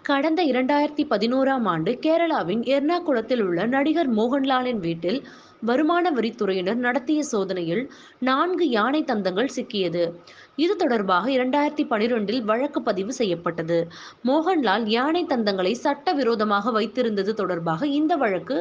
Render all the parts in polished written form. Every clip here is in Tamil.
கடந்த 2011ஆம் ஆண்டு கேரளாவின் எர்ணாகுளத்தில் உள்ள நடிகர் மோகன்லாலின் வீட்டில் வருமான வரித்துறையினர் நடத்திய சோதனையில் 4 யானை தந்தங்கள் சிக்கியது. இது தொடர்பாக 2012இல் வழக்கு பதிவு செய்யப்பட்டது. மோகன்லால் யானை தந்தங்களை சட்டவிரோதமாக வைத்திருந்தது தொடர்பாக இந்த வழக்கு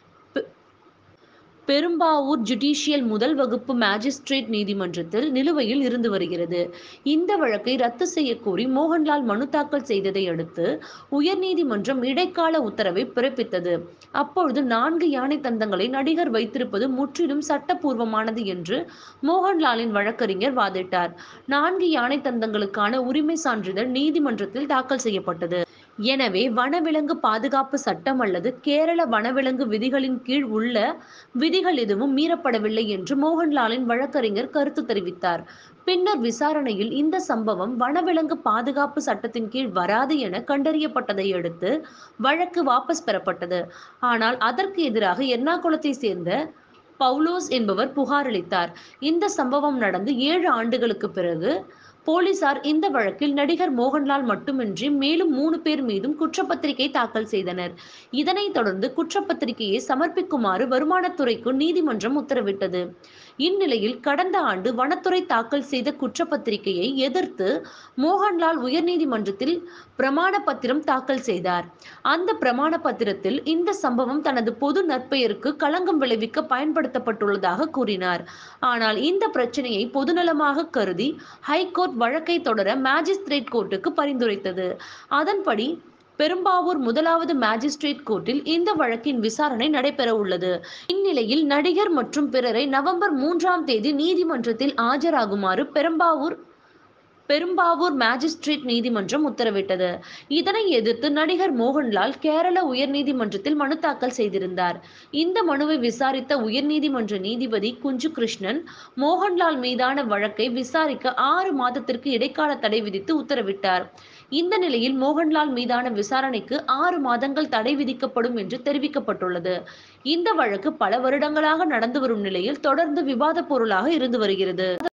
பெரும்பாவூர் ஜுடிஷியல் முதல் வகுப்பு மாஜிஸ்திரேட் நீதிமன்றத்தில் நிலுவையில் இருந்து வருகிறது. இந்த வழக்கை ரத்து செய்யக்கோரி மோகன்லால் மனு தாக்கல் செய்ததை அடுத்து உயர்நீதிமன்றம் இடைக்கால உத்தரவை பிறப்பித்தது. அப்பொழுது 4 யானை தந்தங்களை நடிகர் வைத்திருப்பது முற்றிலும் சட்டப்பூர்வமானது என்று மோகன்லாலின் வழக்கறிஞர் வாதிட்டார். 4 யானை தந்தங்களுக்கான உரிமை சான்றிதழ் நீதிமன்றத்தில் தாக்கல் செய்யப்பட்டது. எனவே வனவிலங்கு பாதுகாப்பு சட்டம் அல்லது கேரள வனவிலங்கு விதிகளின் கீழ் உள்ள விதிகள் எதுவும் மீறப்படவில்லை என்று மோகன்லாலின் வழக்கறிஞர் கருத்து தெரிவித்தார். பின்னர் விசாரணையில் இந்த சம்பவம் வனவிலங்கு பாதுகாப்பு சட்டத்தின் கீழ் வராது என கண்டறியப்பட்டதை அடுத்து வழக்கு வாபஸ் பெறப்பட்டது. ஆனால் அதற்கு எதிராக எர்ணாகுளத்தை சேர்ந்த பவுலோஸ் என்பவர் புகார் அளித்தார். இந்த சம்பவம் நடந்து 7 ஆண்டுகளுக்கு பிறகு போலீசார் இந்த வழக்கில் நடிகர் மோகன்லால் மட்டுமின்றி மேலும் 3 பேர் மீதும் குற்றப்பத்திரிகை தாக்கல் செய்தனர். இதனைத் தொடர்ந்து குற்றப்பத்திரிகையை சமர்ப்பிக்குமாறு வருமானத்துறைக்கு நீதிமன்றம் உத்தரவிட்டது. இந்நிலையில் கடந்த ஆண்டு வனத்துறை தாக்கல் செய்த குற்றப்பத்திரிகையை எதிர்த்து மோகன்லால் உயர்நீதிமன்றத்தில் பிரமாண பத்திரம் தாக்கல் செய்தார். அந்த பிரமாண பத்திரத்தில் இந்த சம்பவம் தனது பொது நற்பெயருக்கு களங்கம் விளைவிக்க பயன்படுத்தப்பட்டுள்ளதாக கூறினார். ஆனால் இந்த பிரச்சனையை பொதுநலமாக கருதி ஹைகோர்ட் வழக்கை தொடர மாஜிஸ்திரேட் கோர்ட்டுக்கு பரிந்துரைத்தது. அதன்படி பெரும்பாவூர் முதலாவது மாஜிஸ்திரேட் கோர்ட்டில் இந்த வழக்கின் விசாரணை நடைபெற உள்ளது. இந்நிலையில் நடிகர் மற்றும் பிறரை நவம்பர் 3ஆம் தேதி நீதிமன்றத்தில் ஆஜராகுமாறு பெரும்பாவூர் மாஜிஸ்திரேட் நீதிமன்றம் உத்தரவிட்டது. இதனை எதிர்த்து நடிகர் மோகன்லால் கேரள உயர்நீதிமன்றத்தில் மனு தாக்கல் செய்திருந்தார். இந்த மனுவை விசாரித்த உயர்நீதிமன்ற நீதிபதி குஞ்சு கிருஷ்ணன் மோகன்லால் மீதான வழக்கை விசாரிக்க 6 மாதத்திற்கு இடைக்கால தடை விதித்து உத்தரவிட்டார். இந்த நிலையில் மோகன்லால் மீதான விசாரணைக்கு 6 மாதங்கள் தடை விதிக்கப்படும் என்று தெரிவிக்கப்பட்டுள்ளது. இந்த வழக்கு பல வருடங்களாக நடந்து வரும் நிலையில் தொடர்ந்து விவாத பொருளாக இருந்து வருகிறது.